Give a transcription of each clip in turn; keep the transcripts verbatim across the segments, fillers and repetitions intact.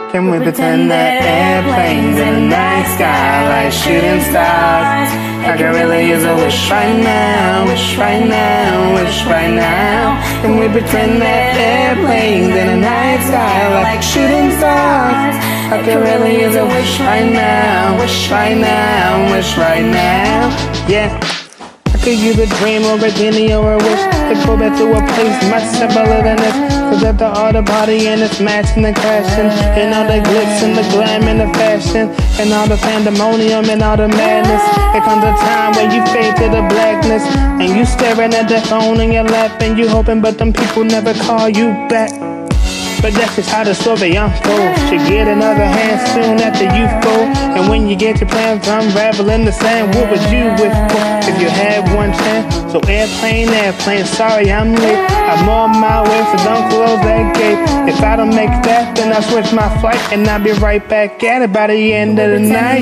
Can we pretend that airplanes in the night sky like shooting stars? I can really use a wish right now, wish right now, wish right now. Can we pretend that airplanes in the night sky like shooting stars? I can really use a wish right now, wish right now, wish right now. Yeah. I could use a dream or a genie or a wish to go back to a place much simpler than this. Cause after all the party and the smashing and crashing, and all the glitz and the glam and the fashion, and all the pandemonium and all the madness, there comes a time when you fade to the blackness, and you staring at the phone in your lap, and you hoping but them people never call you back. But that's just how the story unfolds. You get another hand soon after you fold. And when you get your plans unraveling the sand, what would you wish for if you had one chance? So airplane, airplane, sorry I'm late. I'm on my way, so don't close that gate. If I don't make that, then I'll switch my flight, and I'll be right back at it by the end of the night.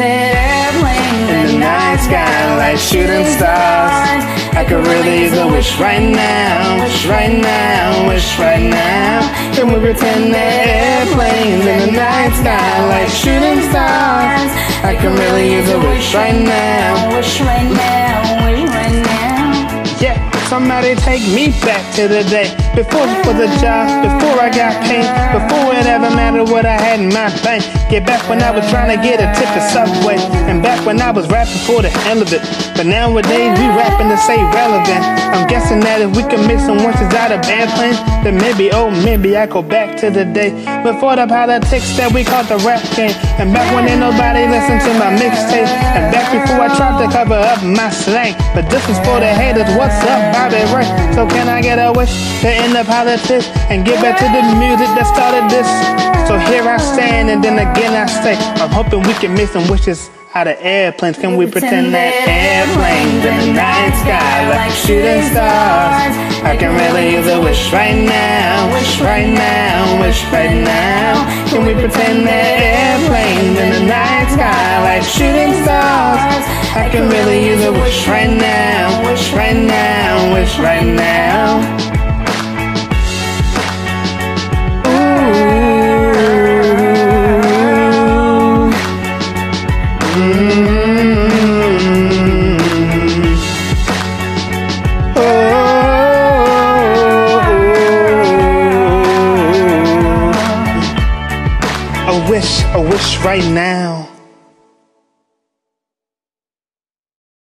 In the night sky like shooting stars, I could really use a wish right now, wish right now, wish right now. Can we pretend that airplanes in the night sky like shooting stars? I can really use a wish right now, wish right now, wish right now. Yeah, somebody take me back to the day before for the job, before I got paid, before it ever mattered what I had in my bank. Get back when I was trying to get a tip to Subway, and back when I was rapping for the hell of it. But nowadays we rapping to stay relevant. I'm guessing that if we could make some wishes out of airplanes, then maybe, oh maybe I go back to the day before the politics that we called the rap game, and back when ain't nobody listened to my mixtape, and back before I tried to cover up my slang. But this is for the haters. What's up, Bobby Ray? So can I get a wish to end the politics and get back to the music that started this? So here I stand, and then again I say, I'm hoping we can make some wishes out of airplanes. Can we pretend that airplanes in the night sky like shooting stars? I can really use a wish right now, wish right now, wish right now. Can we pretend that airplanes in the night sky like shooting stars? I can really use a wish right now, wish right now, wish right now.